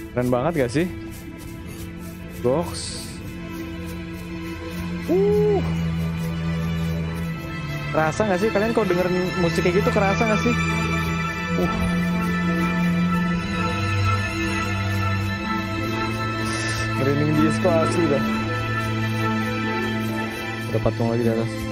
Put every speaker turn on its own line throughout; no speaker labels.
Keren banget gak sih? Goks. Kerasa gak sih kalian kalau dengerin musik kayak gitu, kerasa gak sih? Merinding disco asli dah. Ada patung lagi di atas.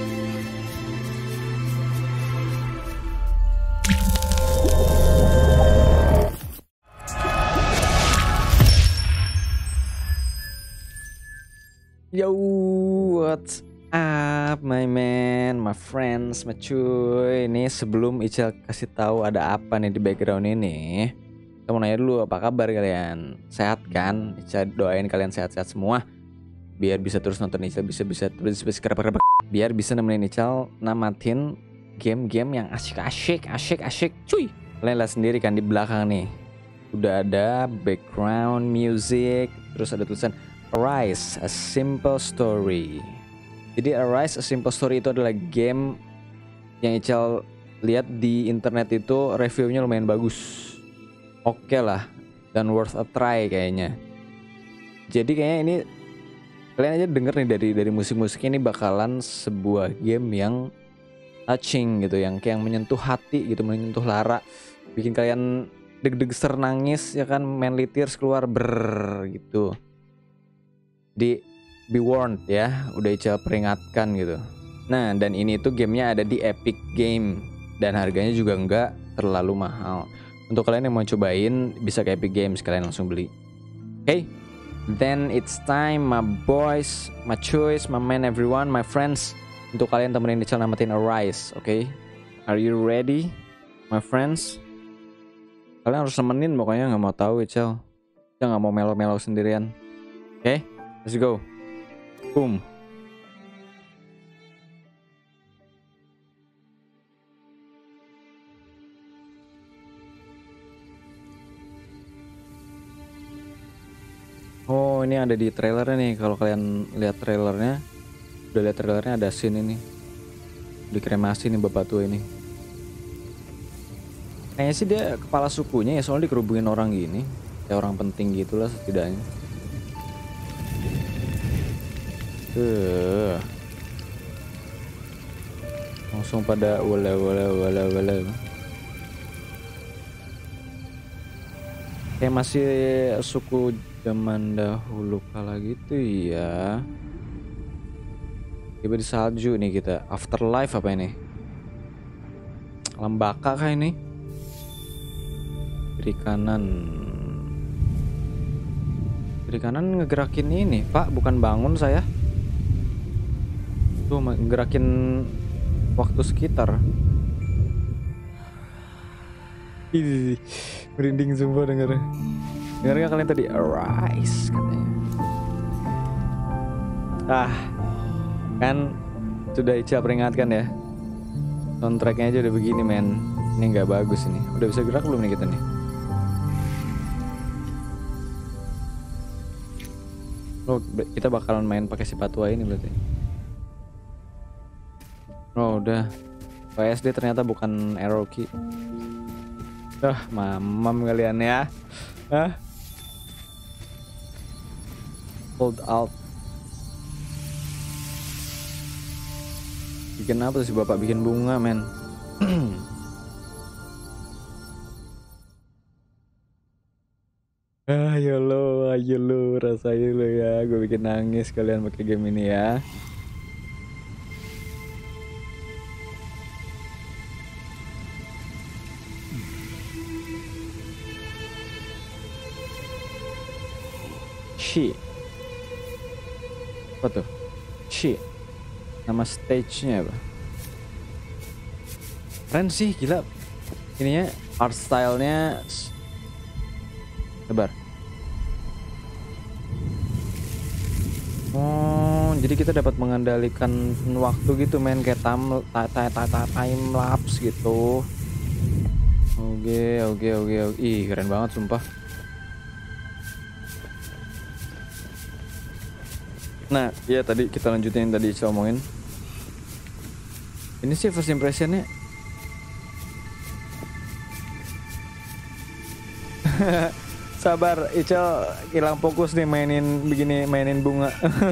Yo, what's up my man, my friends, my cuy. Ini sebelum Ical kasih tahu ada apa nih di background ini, kita mau nanya dulu, apa kabar kalian? Sehat kan? Ical doain kalian sehat-sehat semua, biar bisa terus nonton Ical, bisa terus biar bisa nemenin Ical namatin game-game yang asik cuy. Kalian lihat sendiri kan di belakang nih, udah ada background music, terus ada tulisan Arise, A Simple Story. Jadi Arise, A Simple Story itu adalah game yang Ical lihat di internet itu reviewnya lumayan bagus. Oke lah, dan worth a try kayaknya. Jadi kayaknya ini kalian aja denger nih dari musik-musiknya, ini bakalan sebuah game yang touching gitu, yang kayak menyentuh hati gitu, menyentuh lara, bikin kalian deg-deg nangis ya kan, manly tears keluar gitu. Di be warned ya, udah Ical peringatkan gitu. Nah, dan ini tuh gamenya ada di Epic Game dan harganya juga nggak terlalu mahal. Untuk kalian yang mau cobain bisa ke Epic Games, kalian langsung beli. Okay, then it's time my boys, my choice, my man, everyone, my friends, untuk kalian temenin Ical namatin Arise. Okay, are you ready my friends? Kalian harus nemenin, pokoknya nggak mau tahu Ical nggak mau melo-melo sendirian. Okay, let's go. Boom. Oh, ini ada di trailernya nih. Kalau kalian lihat trailernya, udah lihat trailernya, ada scene ini dikremasi nih bapak tua ini. Kayaknya sih dia kepala sukunya ya, soalnya dikerubungin orang gini, kayak orang penting gitulah setidaknya. Langsung pada wala. Kayak masih suku zaman dahulu kala gitu ya. Tiba di salju nih kita. Afterlife apa ini? Alam baka kah ini? Kiri kanan ngegerakin ini, Pak, bukan bangun saya. Tuh ngegerakin waktu sekitar. Ih, merinding sumpah denger. Dengar gak kalian tadi? Arise katanya. Kan sudah Ical peringatkan ya. Soundtracknya aja udah begini men. Ini nggak bagus ini. Udah bisa gerak belum nih kita nih? Oh, kita bakalan main pakai si patua ini berarti. Oh udah. PSD ternyata bukan arrow key. Mamam kalian ya. Hold alt. Bikin apa sih bapak? Bikin bunga men. Ayo lo rasain lo ya, gue bikin nangis kalian pakai game ini ya. Shit. Apa tuh? Shit. Nama stage-nya apa? Keren sih, gila. Ininya art style-nya sabar. Oh, jadi kita dapat mengendalikan waktu gitu men, kayak time lapse gitu. Oke. Ih, keren banget sumpah. Nah, ya tadi kita lanjutin yang tadi saya omongin. Ini sih first impressionnya. Sabar, Icel hilang fokus nih mainin bunga.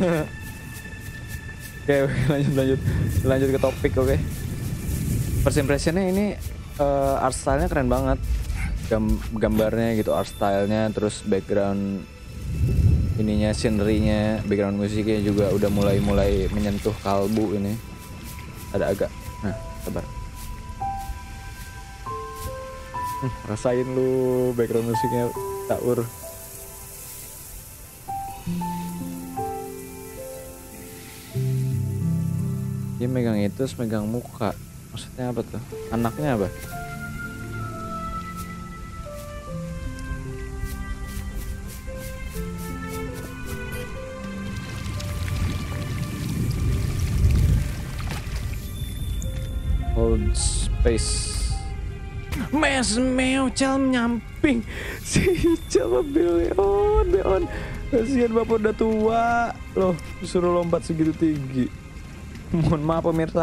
Oke, lanjut ke topik, oke. First impressionnya ini art stylenya keren banget, gambarnya gitu, art stylenya, terus background ininya, scenery-nya, background musiknya juga udah mulai menyentuh kalbu ini. Ada agak, nah sabar. Rasain lu background musiknya, Taur. Dia megang itu, terus megang muka. Maksudnya apa tuh? Anaknya apa? Hold space. Meow, Cel nyamping. Si Cel Beon. Kasihan bapak udah tua. Loh, disuruh lompat segitu tinggi. Mohon maaf pemirsa.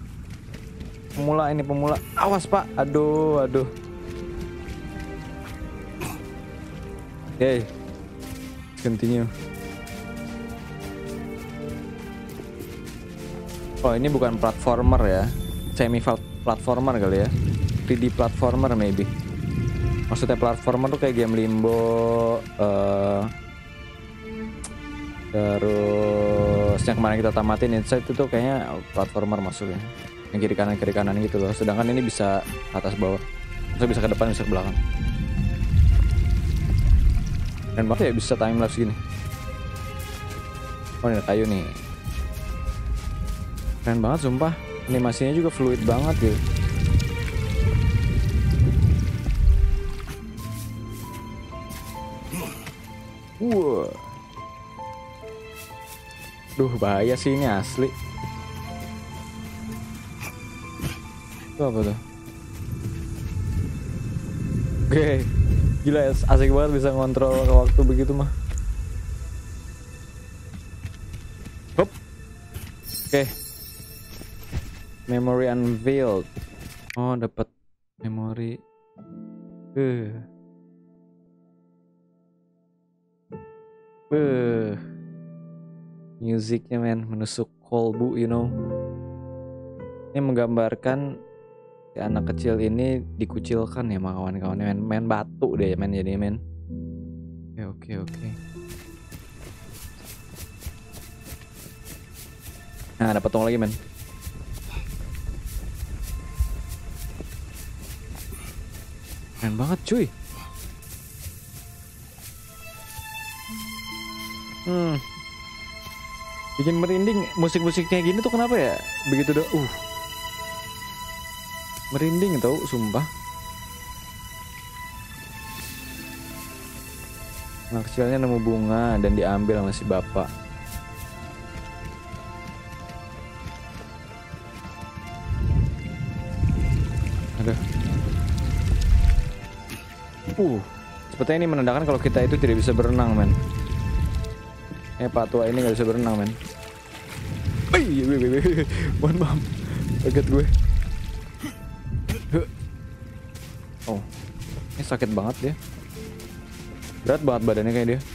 Pemula. Awas pak. Aduh. Oke. Continue. Oh, ini bukan platformer ya. Semi platformer kali ya. 3D platformer maybe. Maksudnya platformer tuh kayak game Limbo, terus yang kemarin kita tamatin Inside itu tuh kayaknya platformer masuknya, yang kiri kanan gitu loh. Sedangkan ini bisa atas bawah, bisa ke depan, bisa ke belakang. Dan banget ya bisa time lapse gini. Oh, ini ada kayu nih. Keren banget sumpah, animasinya juga fluid banget gitu. Wow. Duh, bahaya sih ini asli. Itu apa tuh? Oke, gila ya, asik banget bisa ngontrol waktu begitu mah. Hop. Oke. Memory unveiled. Oh, dapat memori. Musiknya men, menusuk kolbu, you know. Ini menggambarkan si anak kecil ini dikucilkan ya sama kawan-kawannya, main batu deh men, jadi men. Oke. Nah, dapat tong lagi men. Keren banget cuy. Bikin merinding musik-musiknya gini tuh, kenapa ya? Begitu udah merinding tau, sumpah. Anak kecilnya nemu bunga dan diambil sama si bapak. Aduh. Sepertinya ini menandakan kalau kita itu tidak bisa berenang, men. Pak tua ini nggak bisa berenang, men. Mohon maaf, kaget gue. Oh, ini sakit banget dia. Berat banget badannya kayak dia.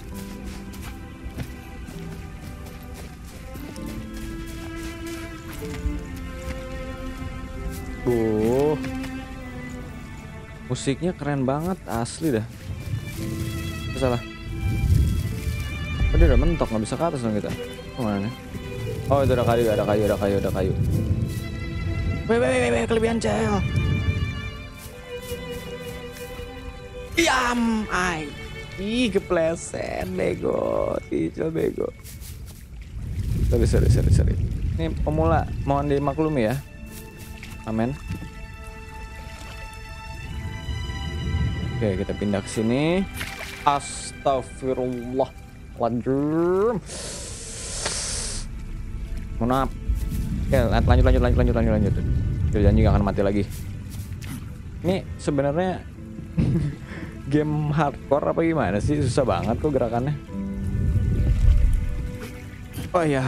Musiknya keren banget, asli dah. Salah. Dia udah mentok, nggak bisa ke atas dong kita. Kemana nih? Oh, itu ada kayu. Weh, kelebihan Cel. Kepleset, bego. Cicil bego. Sorry. Ini pemula, mohon dimaklumi ya. Amin. Oke, kita pindah ke sini. Astagfirullah. Lanjut. Maaf. Oke, lanjut. Kita janji gak akan mati lagi. Ini sebenarnya game hardcore apa gimana sih? Susah banget kok gerakannya. Oh ya.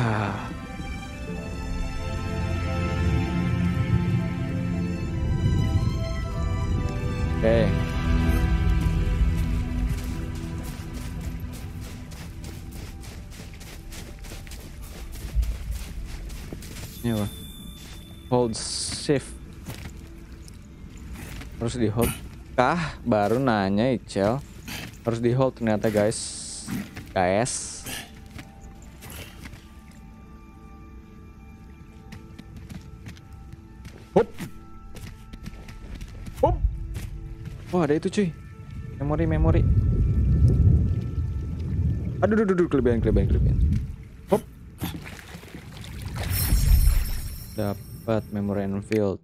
Oke. Ini apa? Hold shift. Harus di hold kah? Baru nanya Icel. Harus di hold ternyata guys. Hop. Hop. Oh ada itu cuy. Memori. Aduh, kelebihan. Hop. Dapat memory field.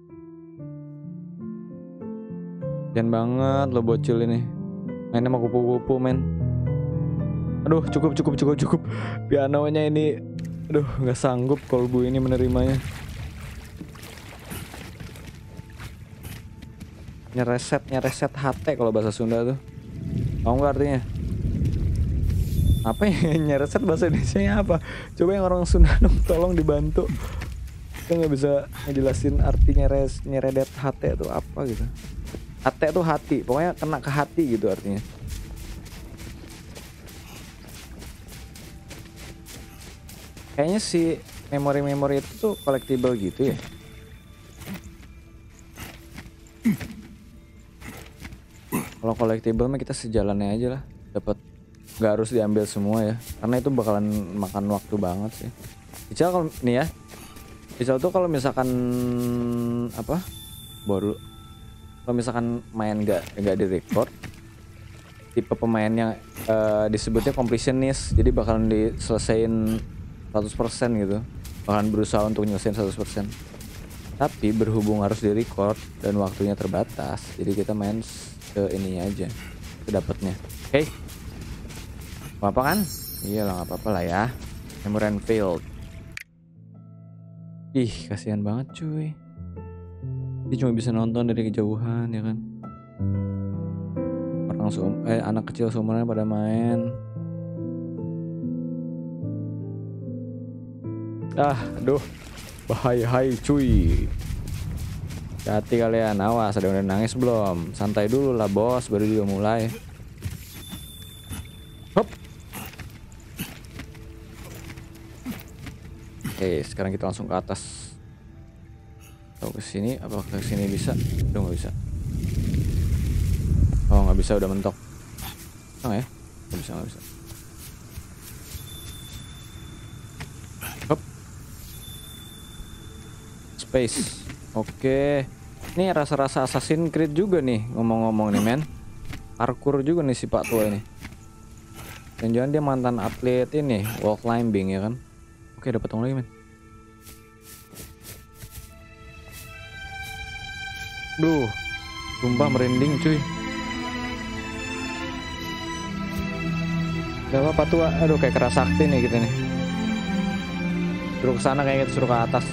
Jangan banget lo bocil ini. Mainnya sama kupu-kupu men. Aduh cukup. Pianonya ini. Aduh nggak sanggup kolbu ini menerimanya. Nyereset HT kalau bahasa Sunda tuh. Tahu nggak artinya? Apa ya nyereset bahasa Indonesia apa? Coba yang orang Sunda dong tolong dibantu. Kita nggak bisa ngejelasin arti nyeredet HT itu apa gitu. HT itu hati, pokoknya kena ke hati gitu artinya. Kayaknya si memori itu tuh collectible gitu ya. Kalau collectible mah kita sejalannya aja lah, dapat. Nggak harus diambil semua ya, karena itu bakalan makan waktu banget sih. Ical kalau nih ya, Ical tuh kalau misalkan apa? Baru kalau misalkan main nggak di record, tipe pemainnya disebutnya completionist, jadi bakalan diselesain 100% gitu, bakalan berusaha untuk nyelesain 100%. Tapi berhubung harus di record dan waktunya terbatas, jadi kita main ke ininya aja, ke dapatnya. Oke, apa kan? Iya lah, nggak apa-apa lah ya. Memory field. Ih, kasihan banget cuy. Dia cuma bisa nonton dari kejauhan ya kan. Anak kecil seumurannya pada main. Aduh, bahaya cuy. Hati kalian, awas ada yang nangis belum? Santai dulu lah bos, baru juga mulai. Hop. Oke, sekarang kita langsung ke atas. Ke sini, apa ke sini bisa? Udah nggak bisa. Oh nggak bisa, udah mentok. Oh ya, nggak bisa. Hop. Space. Oke. Ini rasa-rasa Assassin's Creed juga nih ngomong-ngomong nih men. Parkour juga nih si Pak tua ini. Dan jangan dia mantan atlet ini wall climbing ya kan. Oke dapat tong lagi men. Duh, sumpah merinding cuy. Gak apa-apa tua. Aduh kayak keras sakti nih kita nih. Suruh ke sana kayak gitu, suruh ke atas.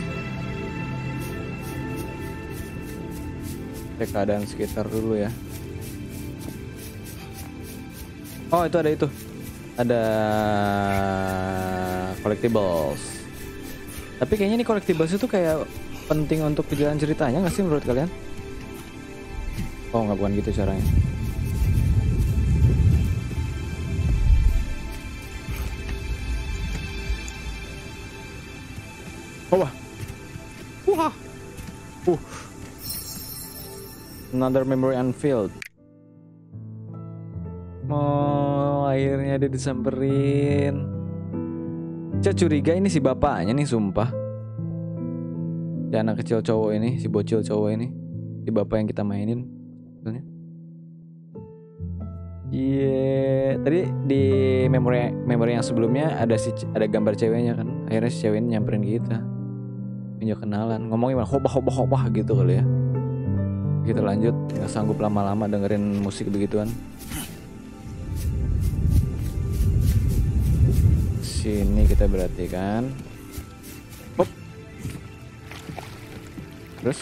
Cek keadaan sekitar dulu ya. Oh itu ada itu. Ada collectibles. Tapi kayaknya nih collectibles itu kayak penting untuk perjalanan ceritanya nggak sih menurut kalian? Oh nggak, bukan gitu caranya. Oh wah. Another memory unfilled. Oh akhirnya dia disamperin. Saya curiga ini si bapaknya nih sumpah. Si anak kecil cowok ini, si bocil cowok ini, si bapak yang kita mainin. Iya, tadi di memori yang sebelumnya ada gambar ceweknya kan. Akhirnya si cewek ini nyamperin kita. Tunjuk kenalan, ngomongin hobah gitu kali ya. Kita lanjut, nggak sanggup lama-lama dengerin musik begituan. Sini kita berarti kan. Hop. Terus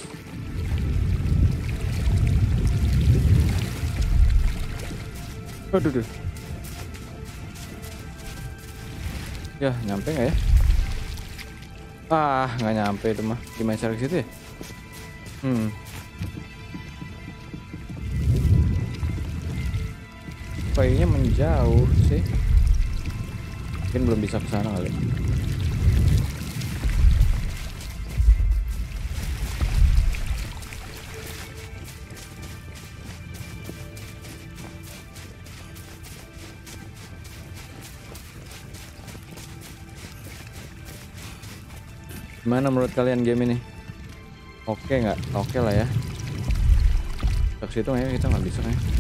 aduh. Ya nyampe nggak ya? Nggak nyampe itu mah. Gimana cara ke situ ya? Kayaknya menjauh sih. Mungkin belum bisa ke sana kali. Gimana menurut kalian game ini? Oke nggak? Oke lah ya. Ke situ ya, kita nggak bisa kayaknya.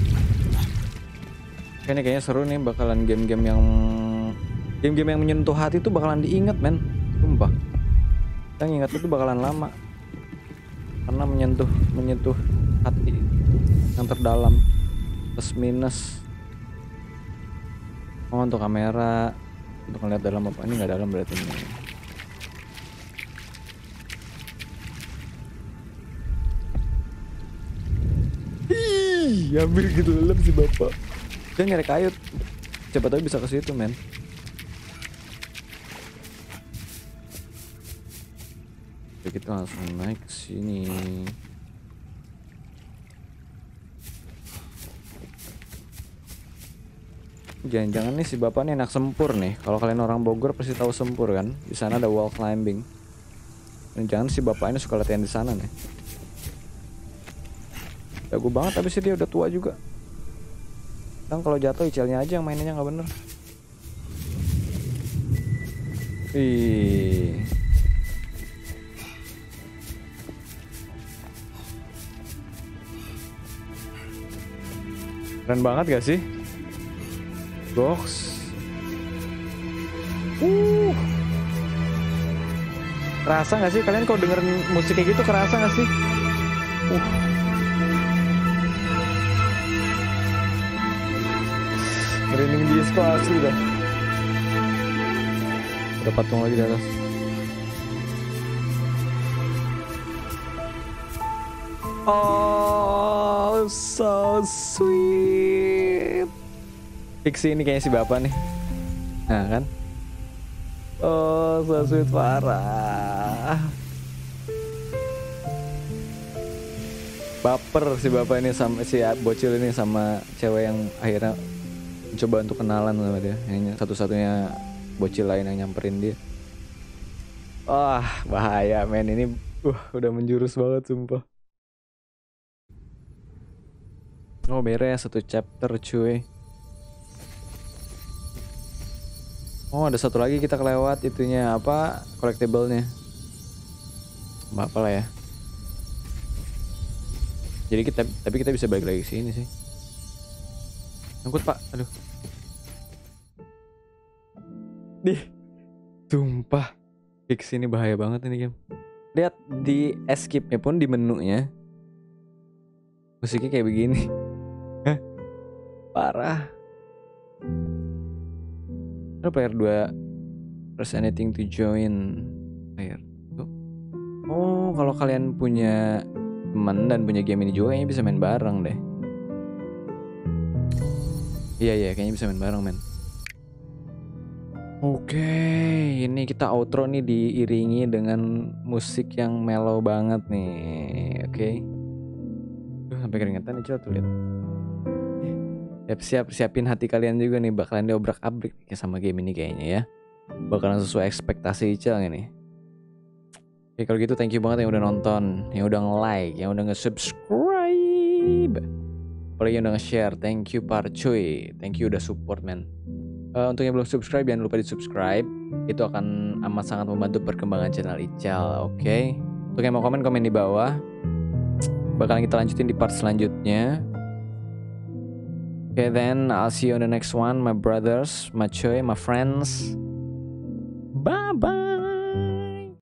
Ini kayaknya seru nih, bakalan game-game yang menyentuh hati tuh bakalan diingat men, sumpah. Kita ingat itu bakalan lama karena menyentuh hati yang terdalam. Plus minus. Oh, untuk kamera, untuk ngeliat dalam apa, ini nggak dalam berarti ini. Ih, ambil gitu dalam si bapak. Dia nyari kayu, siapa tahu bisa ke situ men. Oke, kita langsung naik ke sini. Jangan-jangan nih si bapak nih anak Sempur nih. Kalau kalian orang Bogor pasti tahu Sempur kan? Di sana ada wall climbing. Dan jangan si bapak ini suka latihan di sana nih. Jago banget, tapi sih dia udah tua juga. Kan kalau jatuh Icelnya aja yang mainnya nggak bener. Ih. Keren banget gak sih? Box. Kerasa gak sih kalian kalau dengerin musik kayak gitu, kerasa gak sih? Merinding disco asli dah. Ada patung lagi di atas. Oh, so sweet. Fiksi ini kayaknya si bapak nih. Nah kan. Oh, so sweet parah. Baper si bapak ini sama si bocil ini sama cewek yang akhirnya mencoba untuk kenalan sama dia. Yang satu-satunya bocil lain yang nyamperin dia. Wah, bahaya men ini. Udah menjurus banget sumpah. Oh, beres satu chapter cuy. Oh, ada satu lagi kita kelewat itunya apa? Collectible-nya. Apa lah ya. Jadi kita bisa balik lagi ke sini sih. Angkut, Pak. Aduh. Sumpah. Fix ini bahaya banget ini game. Lihat di escape-nya pun di menunya. Musiknya kayak begini. Hah? Parah. Ada player 2. Press anything to join player. Oh, kalau kalian punya teman dan punya game ini juga kayaknya bisa main bareng deh. Iya, kayaknya bisa main bareng men. Oke, ini kita outro nih diiringi dengan musik yang mellow banget nih. Oke. Sampai keringetan nih, coba tuh lihat. Siapin hati kalian juga nih, bakalan diobrak-abrik sama game ini kayaknya ya. Bakalan sesuai ekspektasi Icel nih. Oke, kalau gitu thank you banget yang udah nonton, yang udah nge-like, yang udah nge-subscribe, apalagi yang udah nge-share. Thank you Parcuy, thank you udah support man. Untuk yang belum subscribe jangan lupa di subscribe, itu akan amat sangat membantu perkembangan channel Ical. Oke. Untuk yang mau komen di bawah. Bakalan kita lanjutin di part selanjutnya. Okay, then I'll see you on the next one, my brothers, my cuy, my friends. Bye bye.